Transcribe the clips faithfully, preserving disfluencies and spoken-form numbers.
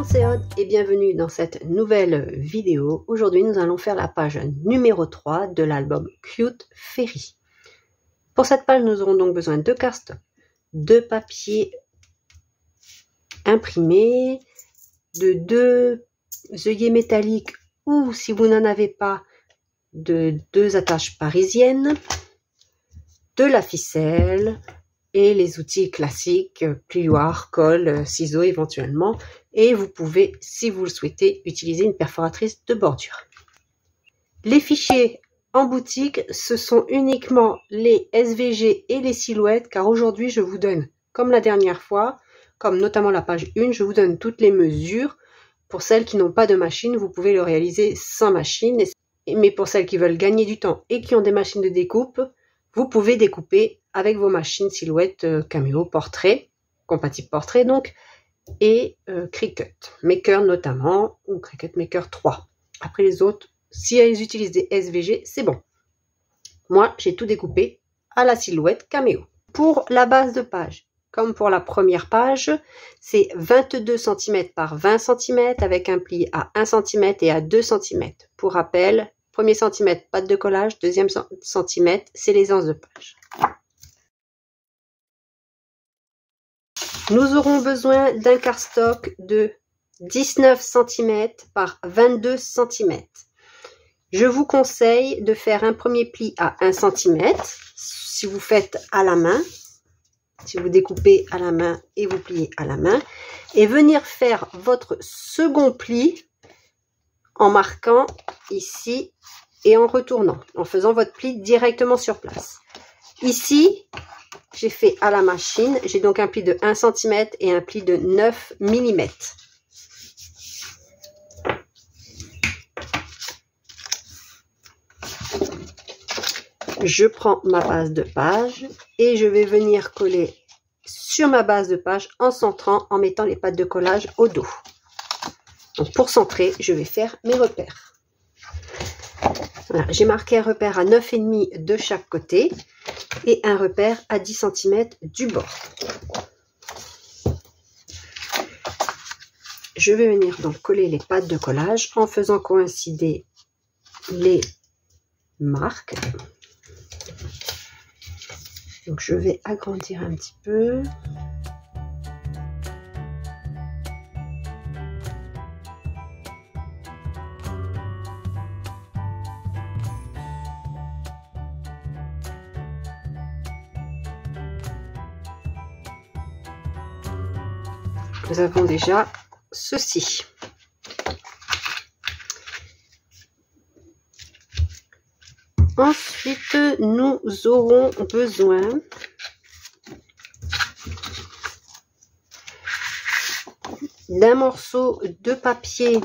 c'est Aude et bienvenue dans cette nouvelle vidéo. Aujourd'hui, nous allons faire la page numéro trois de l'album Cute Fairy. Pour cette page, nous aurons donc besoin de cardstock, de papier imprimé, de deux œillets métalliques ou, si vous n'en avez pas, de deux attaches parisiennes, de la ficelle et les outils classiques, plioir, colle, ciseaux éventuellement. Et vous pouvez, si vous le souhaitez, utiliser une perforatrice de bordure. Les fichiers en boutique, ce sont uniquement les S V G et les silhouettes, car aujourd'hui je vous donne, comme la dernière fois, comme notamment la page un, je vous donne toutes les mesures. Pour celles qui n'ont pas de machine, vous pouvez le réaliser sans machine. Mais pour celles qui veulent gagner du temps et qui ont des machines de découpe, vous pouvez découper avec vos machines silhouettes, euh, Cameo, portrait, compatible portrait donc, et euh, Cricut Maker notamment, ou Cricut Maker trois. Après les autres, si elles utilisent des S V G, c'est bon. Moi, j'ai tout découpé à la silhouette Cameo. Pour la base de page, comme pour la première page, c'est vingt-deux centimètres par vingt centimètres avec un pli à un centimètre et à deux centimètres. Pour rappel, premier centimètre, patte de collage, deuxième centimètre, c'est l'aisance de page. Nous aurons besoin d'un cardstock de dix-neuf centimètres par vingt-deux centimètres. Je vous conseille de faire un premier pli à un centimètre, si vous faites à la main, si vous découpez à la main et vous pliez à la main, et venir faire votre second pli en marquant ici et en retournant, en faisant votre pli directement sur place. Ici, j'ai fait à la machine, j'ai donc un pli de un centimètre et un pli de neuf millimètres. Je prends ma base de page et je vais venir coller sur ma base de page en centrant, en mettant les pattes de collage au dos. Donc pour centrer, je vais faire mes repères. Voilà, j'ai marqué un repère à neuf virgule cinq de chaque côté et un repère à dix centimètres du bord. Je vais venir donc coller les pattes de collage en faisant coïncider les marques. Donc je vais agrandir un petit peu. Nous avons déjà ceci. Ensuite, nous aurons besoin d'un morceau de papier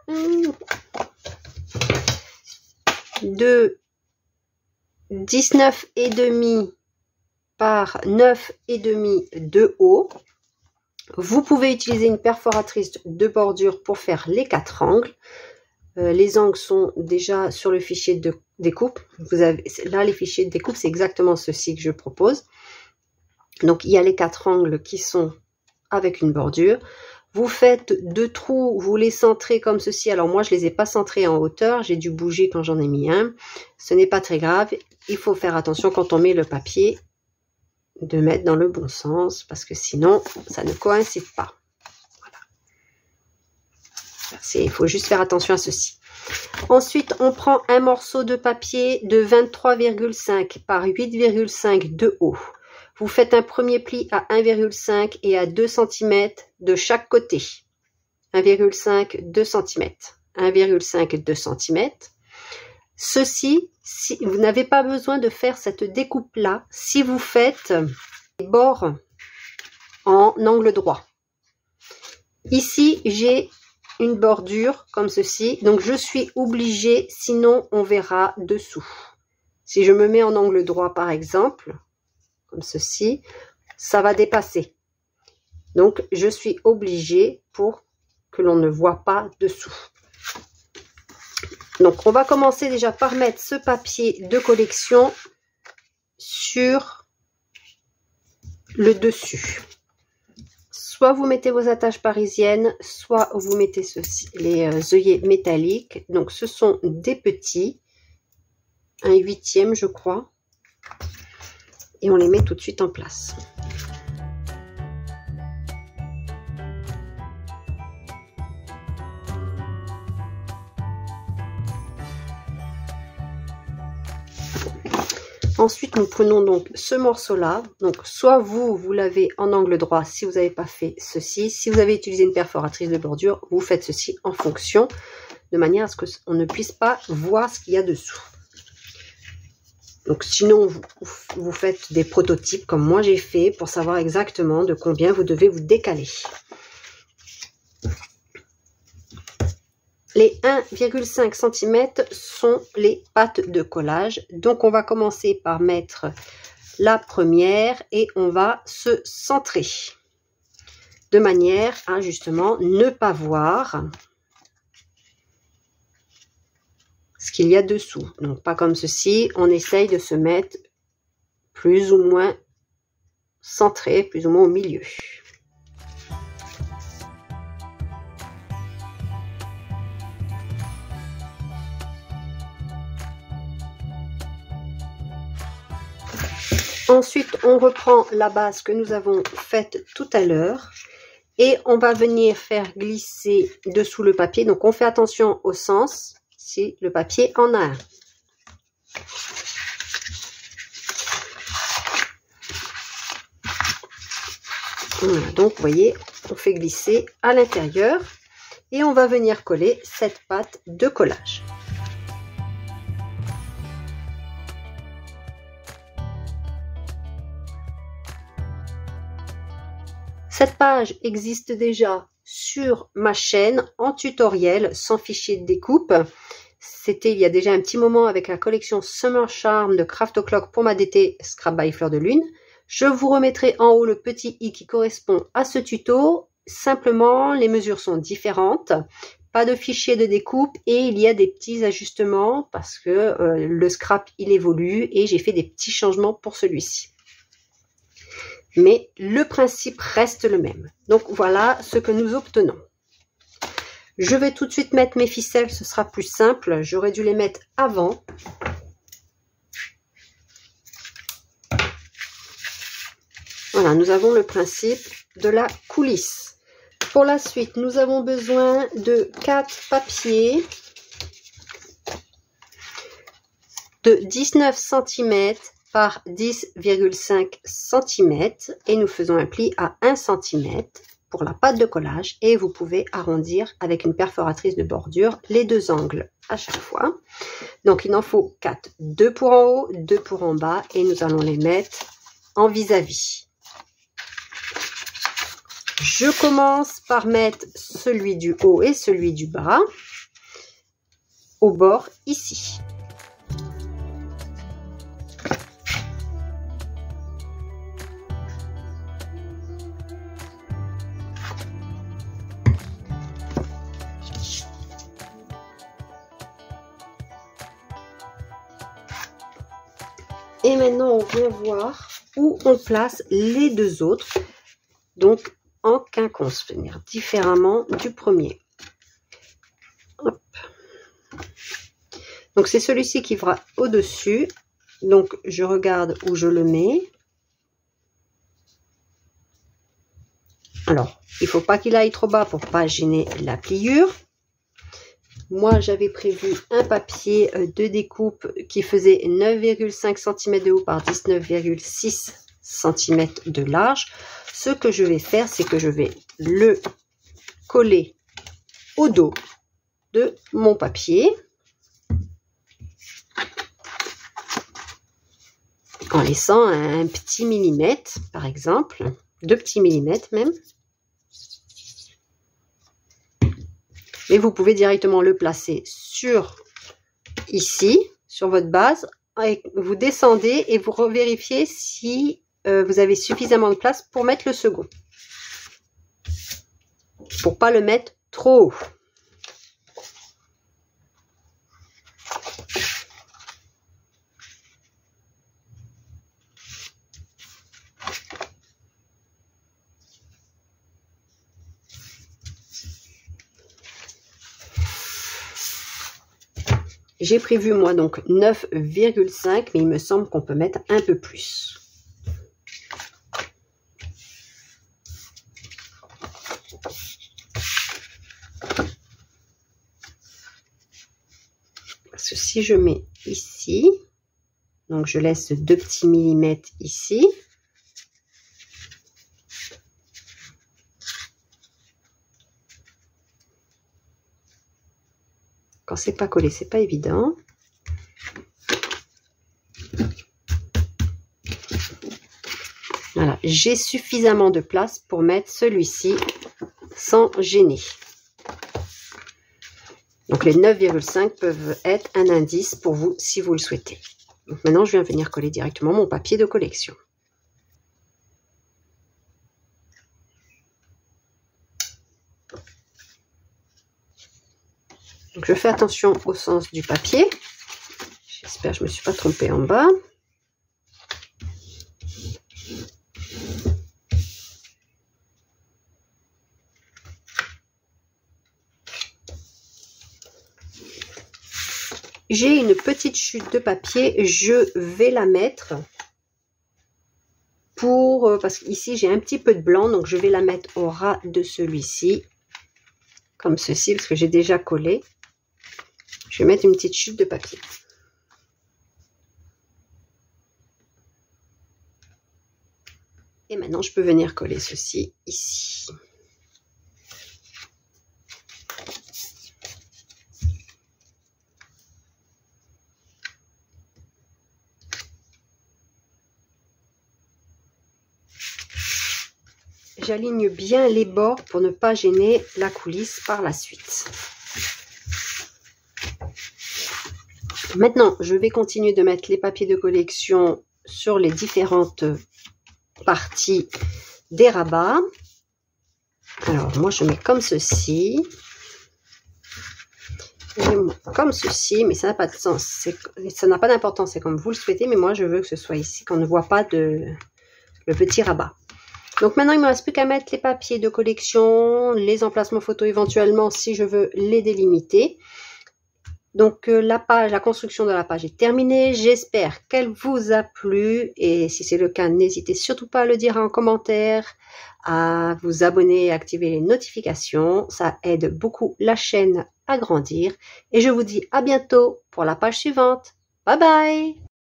de dix-neuf virgule cinq par neuf virgule cinq de haut. Vous pouvez utiliser une perforatrice de bordure pour faire les quatre angles. Euh, les angles sont déjà sur le fichier de découpe. Vous avez là les fichiers de découpe, c'est exactement ceci que je propose. Donc il y a les quatre angles qui sont avec une bordure. Vous faites deux trous, vous les centrez comme ceci. Alors moi je les ai pas centrés en hauteur, j'ai dû bouger quand j'en ai mis un. Ce n'est pas très grave. Il faut faire attention quand on met le papier de mettre dans le bon sens parce que sinon ça ne coïncide pas. Voilà. Il faut juste faire attention à ceci. Ensuite, on prend un morceau de papier de vingt-trois virgule cinq par huit virgule cinq de haut. Vous faites un premier pli à un virgule cinq et à deux centimètres de chaque côté. un virgule cinq, deux centimètres. un virgule cinq, deux centimètres. Ceci, si vous n'avez pas besoin de faire cette découpe là si vous faites les bords en angle droit. Ici j'ai une bordure comme ceci, donc je suis obligée, sinon on verra dessous. Si je me mets en angle droit par exemple, comme ceci, ça va dépasser. Donc je suis obligée pour que l'on ne voit pas dessous. Donc on va commencer déjà par mettre ce papier de collection sur le dessus. soit vous mettez vos attaches parisiennes, soit vous mettez ceci, les euh, œillets métalliques. Donc ce sont des petits, un huitième je crois, et on les met tout de suite en place. Ensuite, nous prenons donc ce morceau-là. Donc, soit vous, vous l'avez en angle droit si vous n'avez pas fait ceci. Si vous avez utilisé une perforatrice de bordure, vous faites ceci en fonction, de manière à ce qu'on ne puisse pas voir ce qu'il y a dessous. Donc, sinon, vous, vous faites des prototypes comme moi j'ai fait pour savoir exactement de combien vous devez vous décaler. Les un virgule cinq centimètres sont les pattes de collage. Donc, on va commencer par mettre la première et on va se centrer de manière à justement ne pas voir ce qu'il y a dessous. Donc, pas comme ceci. On essaye de se mettre plus ou moins centré, plus ou moins au milieu. Ensuite, on reprend la base que nous avons faite tout à l'heure et on va venir faire glisser dessous le papier. Donc, on fait attention au sens si le papier en a un. Voilà, donc, vous voyez, on fait glisser à l'intérieur et on va venir coller cette patte de collage. Cette page existe déjà sur ma chaîne en tutoriel sans fichier de découpe. C'était il y a déjà un petit moment avec la collection Summer Charm de Craft O'Clock pour ma D T Scrap by Fleur de Lune. Je vous remettrai en haut le petit i qui correspond à ce tuto. Simplement, les mesures sont différentes. Pas de fichier de découpe et il y a des petits ajustements parce que euh, le scrap il évolue et j'ai fait des petits changements pour celui-ci. Mais le principe reste le même. Donc voilà ce que nous obtenons. Je vais tout de suite mettre mes ficelles, ce sera plus simple. J'aurais dû les mettre avant. Voilà, nous avons le principe de la coulisse. Pour la suite, nous avons besoin de quatre papiers de dix-neuf centimètres par dix virgule cinq centimètres et nous faisons un pli à un centimètre pour la pâte de collage et vous pouvez arrondir avec une perforatrice de bordure les deux angles à chaque fois. Donc il en faut quatre, deux pour en haut, deux pour en bas et nous allons les mettre en vis-à-vis. Je commence par mettre celui du haut et celui du bas au bord ici. Et maintenant, on vient voir où on place les deux autres, donc en quinconce, venir différemment du premier. Hop. Donc, c'est celui-ci qui va au-dessus. Donc, je regarde où je le mets. Alors, il ne faut pas qu'il aille trop bas pour ne pas gêner la pliure. Moi, j'avais prévu un papier de découpe qui faisait neuf virgule cinq centimètres de haut par dix-neuf virgule six centimètres de large. Ce que je vais faire, c'est que je vais le coller au dos de mon papier. En laissant un petit millimètre, par exemple. Deux petits millimètres même. Et vous pouvez directement le placer sur ici, sur votre base. Et vous descendez et vous revérifiez si euh, vous avez suffisamment de place pour mettre le second. Pour pas le mettre trop haut. J'ai prévu moi donc neuf virgule cinq, mais il me semble qu'on peut mettre un peu plus. Parce que si je mets ici, donc je laisse deux petits millimètres ici. Quand c'est pas collé, c'est pas évident. Voilà, j'ai suffisamment de place pour mettre celui-ci sans gêner. Donc les neuf virgule cinq peuvent être un indice pour vous si vous le souhaitez. Donc maintenant, je viens venir coller directement mon papier de collection. Donc je fais attention au sens du papier. J'espère que je ne me suis pas trompée en bas. J'ai une petite chute de papier, je vais la mettre pour, parce qu'ici j'ai un petit peu de blanc, donc je vais la mettre au ras de celui-ci, comme ceci, parce que j'ai déjà collé. Je vais mettre une petite chute de papier. Et maintenant, je peux venir coller ceci ici. J'aligne bien les bords pour ne pas gêner la coulisse par la suite. Maintenant, je vais continuer de mettre les papiers de collection sur les différentes parties des rabats. Alors, moi, je mets comme ceci. Comme ceci, mais ça n'a pas de sens. Ça n'a pas d'importance, c'est comme vous le souhaitez, mais moi, je veux que ce soit ici, qu'on ne voit pas de, le petit rabat. Donc maintenant, il ne me reste plus qu'à mettre les papiers de collection, les emplacements photos éventuellement, si je veux les délimiter. Donc euh, la page, la construction de la page est terminée. J'espère qu'elle vous a plu et si c'est le cas, n'hésitez surtout pas à le dire en commentaire, à vous abonner et activer les notifications. Ça aide beaucoup la chaîne à grandir et je vous dis à bientôt pour la page suivante. Bye bye!